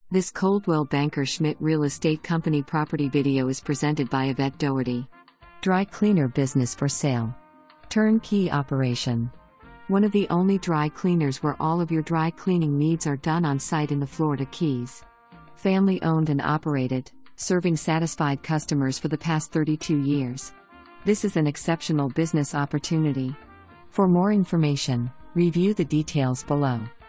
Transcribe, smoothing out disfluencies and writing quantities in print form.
This Coldwell Banker Schmitt Real Estate Company property video is presented by Yvette Doherty. Dry cleaner business for sale. Turnkey operation. One of the only dry cleaners where all of your dry cleaning needs are done on site in the Florida Keys. Family owned and operated, serving satisfied customers for the past 32 years. This is an exceptional business opportunity. For more information, review the details below.